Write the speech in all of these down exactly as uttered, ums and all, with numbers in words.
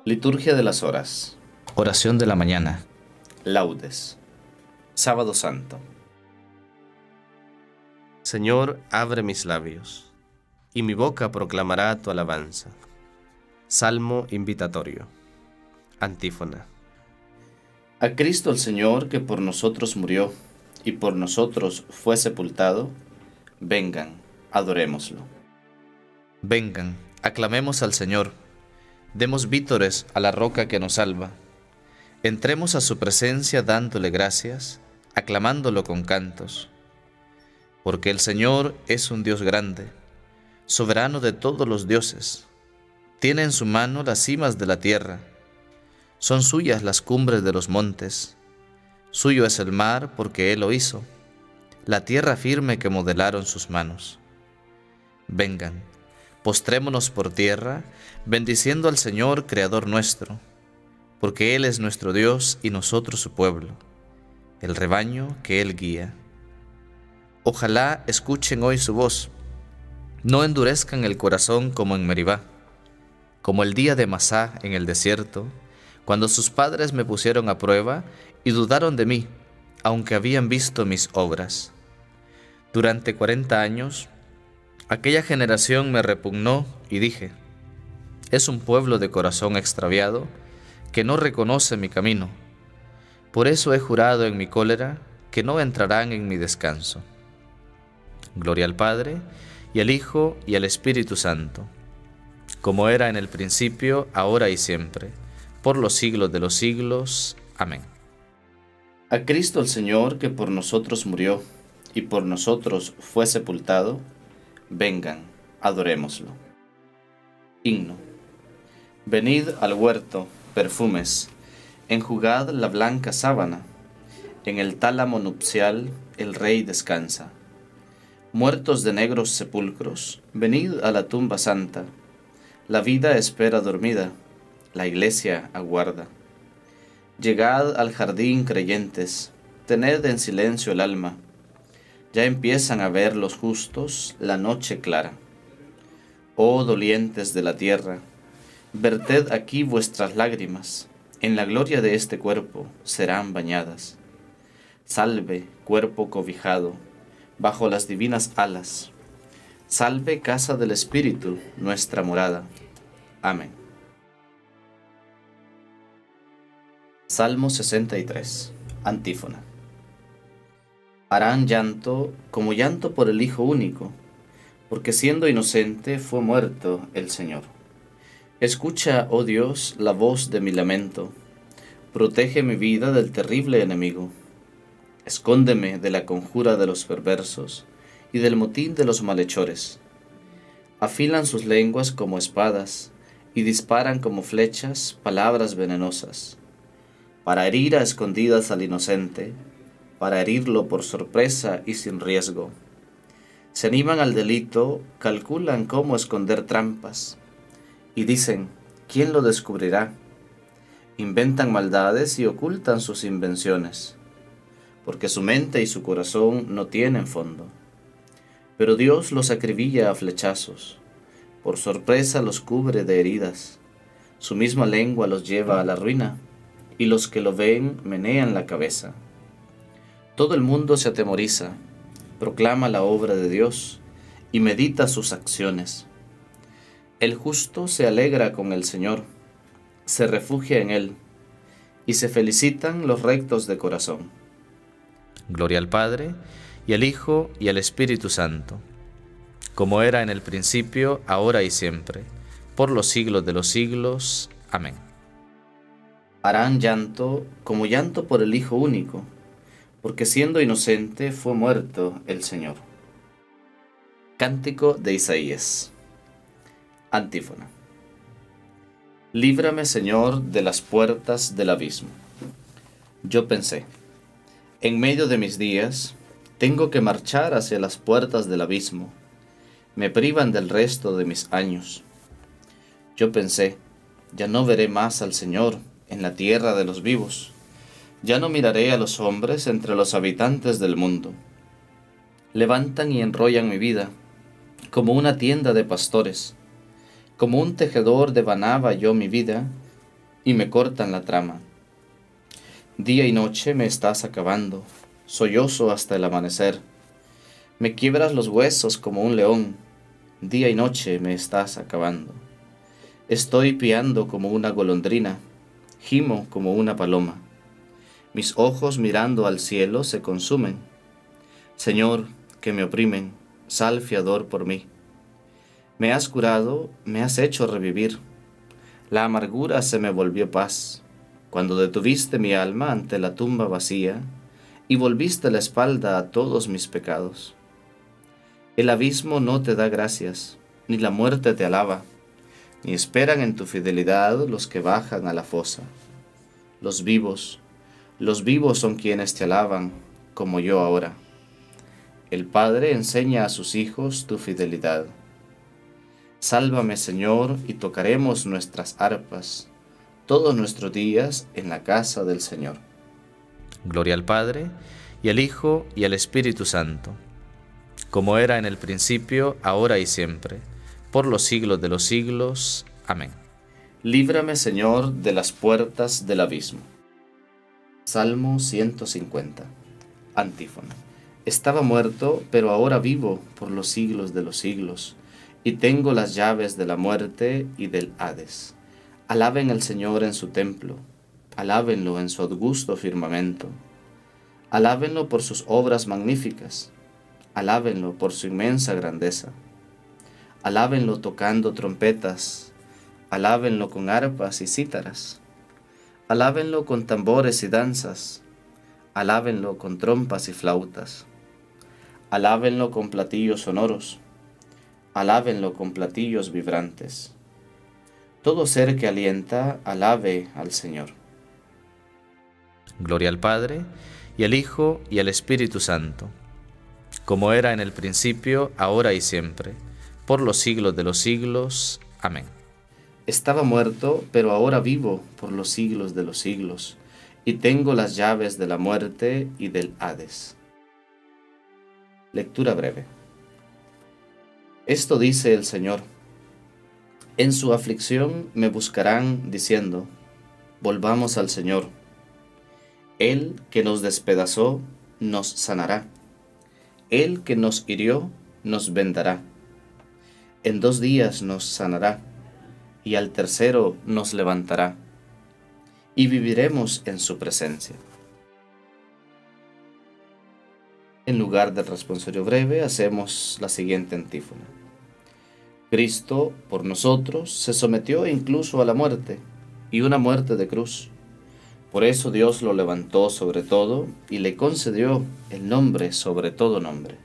Liturgia de las horas. Oración de la mañana. Laudes. Sábado Santo. Señor, abre mis labios, y mi boca proclamará tu alabanza. Salmo invitatorio. Antífona. A Cristo el Señor, que por nosotros murió, y por nosotros fue sepultado, vengan, adorémoslo. Vengan, aclamemos al Señor, demos vítores a la roca que nos salva. Entremos a su presencia dándole gracias, aclamándolo con cantos. Porque el Señor es un Dios grande, soberano de todos los dioses. Tiene en su mano las cimas de la tierra. Son suyas las cumbres de los montes. Suyo es el mar porque Él lo hizo, la tierra firme que modelaron sus manos. Vengan, postrémonos por tierra, bendiciendo al Señor, Creador nuestro, porque Él es nuestro Dios y nosotros su pueblo, el rebaño que Él guía. Ojalá escuchen hoy su voz, no endurezcan el corazón como en Meribá, como el día de Masá en el desierto, cuando sus padres me pusieron a prueba y dudaron de mí, aunque habían visto mis obras. Durante cuarenta años, aquella generación me repugnó y dije, es un pueblo de corazón extraviado que no reconoce mi camino. Por eso he jurado en mi cólera que no entrarán en mi descanso. Gloria al Padre, y al Hijo, y al Espíritu Santo, como era en el principio, ahora y siempre, por los siglos de los siglos. Amén. A Cristo el Señor, que por nosotros murió, y por nosotros fue sepultado, vengan, adorémoslo. Himno. Venid al huerto, perfumes, enjugad la blanca sábana, en el tálamo nupcial el Rey descansa. Muertos de negros sepulcros, venid a la tumba santa, la vida espera dormida, la iglesia aguarda. Llegad al jardín creyentes, tened en silencio el alma, ya empiezan a ver los justos la noche clara. Oh dolientes de la tierra, verted aquí vuestras lágrimas, en la gloria de este cuerpo serán bañadas. Salve, cuerpo cobijado, bajo las divinas alas. Salve, casa del Espíritu, nuestra morada. Amén. Salmo sesenta y tres. Antífona. Harán llanto como llanto por el Hijo único, porque siendo inocente fue muerto el Señor. Escucha, oh Dios, la voz de mi lamento. Protege mi vida del terrible enemigo. Escóndeme de la conjura de los perversos y del motín de los malhechores. Afilan sus lenguas como espadas y disparan como flechas palabras venenosas, para herir a escondidas al inocente, para herirlo por sorpresa y sin riesgo. Se animan al delito, calculan cómo esconder trampas, y dicen, ¿quién lo descubrirá? Inventan maldades y ocultan sus invenciones, porque su mente y su corazón no tienen fondo. Pero Dios los acribilla a flechazos, por sorpresa los cubre de heridas, su misma lengua los lleva a la ruina, y los que lo ven menean la cabeza. Todo el mundo se atemoriza, proclama la obra de Dios y medita sus acciones. El justo se alegra con el Señor, se refugia en Él, y se felicitan los rectos de corazón. Gloria al Padre, y al Hijo, y al Espíritu Santo, como era en el principio, ahora y siempre, por los siglos de los siglos. Amén. Harán llanto como llanto por el Hijo único, porque siendo inocente fue muerto el Señor. Cántico de Isaías. Antífona. Líbrame, Señor, de las puertas del abismo. Yo pensé, en medio de mis días, tengo que marchar hacia las puertas del abismo. Me privan del resto de mis años. Yo pensé, ya no veré más al Señor en la tierra de los vivos. Ya no miraré a los hombres entre los habitantes del mundo. Levantan y enrollan mi vida, como una tienda de pastores. Como un tejedor devanaba yo mi vida, y me cortan la trama. Día y noche me estás acabando, sollozo hasta el amanecer. Me quiebras los huesos como un león, día y noche me estás acabando. Estoy piando como una golondrina, gimo como una paloma. Mis ojos mirando al cielo se consumen. Señor, que me oprimen, sal fiador por mí. Me has curado, me has hecho revivir. La amargura se me volvió paz, cuando detuviste mi alma ante la tumba vacía y volviste la espalda a todos mis pecados. El abismo no te da gracias, ni la muerte te alaba, ni esperan en tu fidelidad los que bajan a la fosa. Los vivos, los vivos son quienes te alaban, como yo ahora. El Padre enseña a sus hijos tu fidelidad. Sálvame, Señor, y tocaremos nuestras arpas todos nuestros días en la casa del Señor. Gloria al Padre, y al Hijo, y al Espíritu Santo, como era en el principio, ahora y siempre, por los siglos de los siglos. Amén. Líbrame, Señor, de las puertas del abismo. Salmo ciento cincuenta. Antífona. Estaba muerto, pero ahora vivo por los siglos de los siglos, y tengo las llaves de la muerte y del Hades. Alaben al Señor en su templo, alábenlo en su augusto firmamento. Alábenlo por sus obras magníficas, alábenlo por su inmensa grandeza. Alábenlo tocando trompetas, alábenlo con arpas y cítaras. Alábenlo con tambores y danzas, alábenlo con trompas y flautas. Alábenlo con platillos sonoros, alábenlo con platillos vibrantes. Todo ser que alienta, alabe al Señor. Gloria al Padre, y al Hijo, y al Espíritu Santo, como era en el principio, ahora y siempre, por los siglos de los siglos. Amén. Estaba muerto, pero ahora vivo por los siglos de los siglos, y tengo las llaves de la muerte y del Hades. Lectura breve. Esto dice el Señor: en su aflicción me buscarán diciendo, volvamos al Señor. Él que nos despedazó, nos sanará. Él que nos hirió, nos vendará. En dos días nos sanará, y al tercero nos levantará, y viviremos en su presencia. En lugar del responsorio breve, hacemos la siguiente antífona. Cristo, por nosotros, se sometió incluso a la muerte, y una muerte de cruz. Por eso Dios lo levantó sobre todo, y le concedió el nombre sobre todo nombre.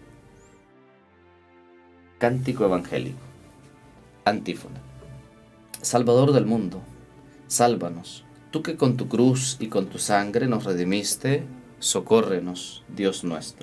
Cántico evangélico. Antífona. Salvador del mundo, sálvanos, tú que con tu cruz y con tu sangre nos redimiste, socórrenos, Dios nuestro.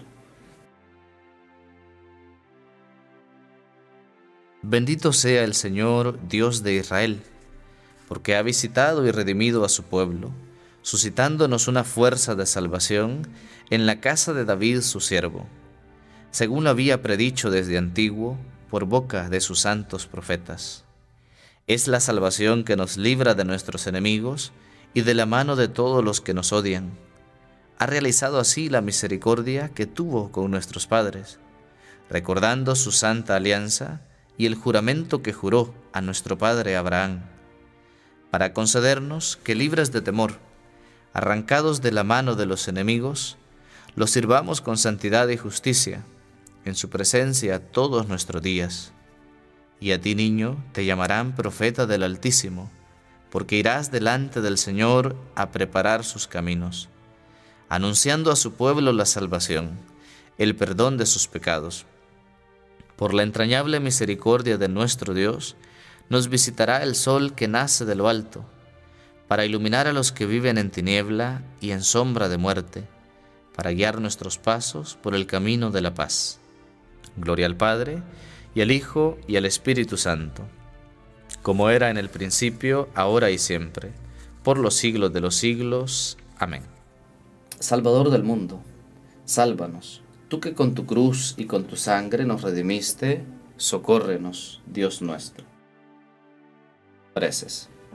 Bendito sea el Señor, Dios de Israel, porque ha visitado y redimido a su pueblo, suscitándonos una fuerza de salvación en la casa de David su siervo, según lo había predicho desde antiguo por boca de sus santos profetas. Es la salvación que nos libra de nuestros enemigos y de la mano de todos los que nos odian. Ha realizado así la misericordia que tuvo con nuestros padres, recordando su santa alianza y el juramento que juró a nuestro padre Abraham, para concedernos que, libres de temor, arrancados de la mano de los enemigos, los sirvamos con santidad y justicia, en su presencia todos nuestros días. Y a ti, niño, te llamarán profeta del Altísimo, porque irás delante del Señor a preparar sus caminos, anunciando a su pueblo la salvación, el perdón de sus pecados. Por la entrañable misericordia de nuestro Dios, nos visitará el sol que nace de lo alto, para iluminar a los que viven en tiniebla y en sombra de muerte, para guiar nuestros pasos por el camino de la paz. Gloria al Padre, y al Hijo, y al Espíritu Santo, como era en el principio, ahora y siempre, por los siglos de los siglos. Amén. Salvador del mundo, sálvanos, tú que con tu cruz y con tu sangre nos redimiste, socórrenos, Dios nuestro. Preces.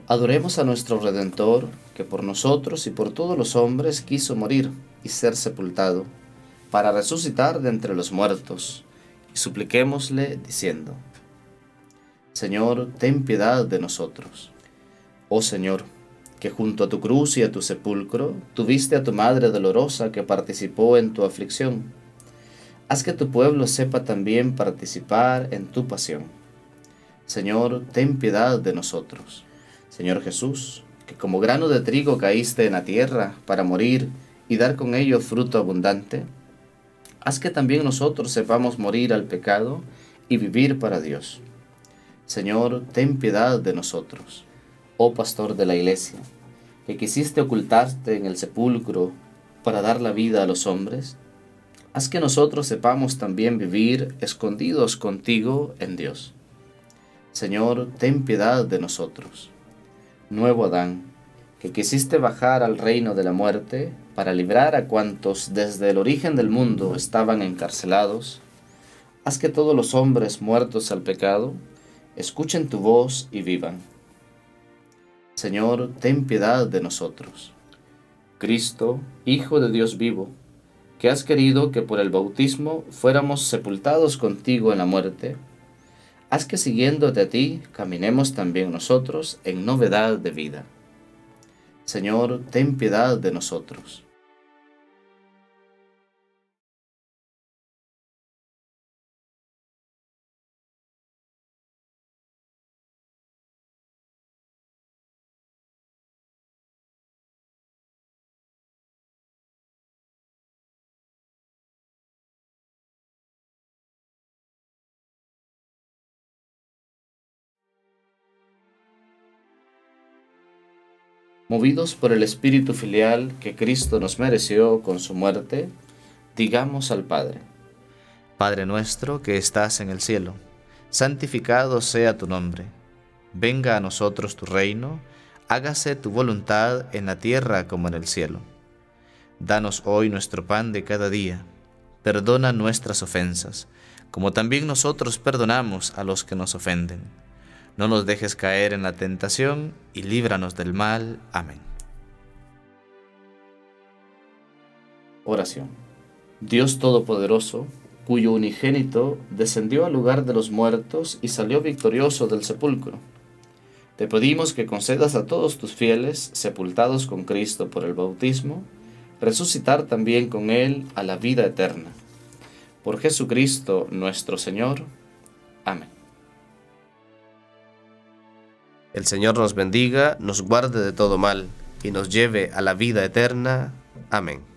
Adoremos a nuestro Redentor, que por nosotros y por todos los hombres quiso morir y ser sepultado, para resucitar de entre los muertos, y supliquémosle diciendo: Señor, ten piedad de nosotros. Oh Señor, que junto a tu cruz y a tu sepulcro tuviste a tu Madre dolorosa que participó en tu aflicción, haz que tu pueblo sepa también participar en tu pasión. Señor, ten piedad de nosotros. Señor Jesús, que como grano de trigo caíste en la tierra para morir y dar con ello fruto abundante, haz que también nosotros sepamos morir al pecado y vivir para Dios. Señor, ten piedad de nosotros. Oh Pastor de la Iglesia, que quisiste ocultarte en el sepulcro para dar la vida a los hombres, haz que nosotros sepamos también vivir escondidos contigo en Dios. Señor, ten piedad de nosotros. Nuevo Adán, que quisiste bajar al reino de la muerte para librar a cuantos desde el origen del mundo estaban encarcelados, haz que todos los hombres muertos al pecado escuchen tu voz y vivan. Señor, ten piedad de nosotros. Cristo, Hijo de Dios vivo, que has querido que por el bautismo fuéramos sepultados contigo en la muerte, haz que siguiéndote a ti caminemos también nosotros en novedad de vida. Señor, ten piedad de nosotros. Movidos por el espíritu filial que Cristo nos mereció con su muerte, digamos al Padre: Padre nuestro que estás en el cielo, santificado sea tu nombre. Venga a nosotros tu reino, hágase tu voluntad en la tierra como en el cielo. Danos hoy nuestro pan de cada día. Perdona nuestras ofensas, como también nosotros perdonamos a los que nos ofenden. No nos dejes caer en la tentación y líbranos del mal. Amén. Oración. Dios Todopoderoso, cuyo unigénito descendió al lugar de los muertos y salió victorioso del sepulcro, te pedimos que concedas a todos tus fieles, sepultados con Cristo por el bautismo, resucitar también con Él a la vida eterna. Por Jesucristo nuestro Señor. Amén. El Señor nos bendiga, nos guarde de todo mal y nos lleve a la vida eterna. Amén.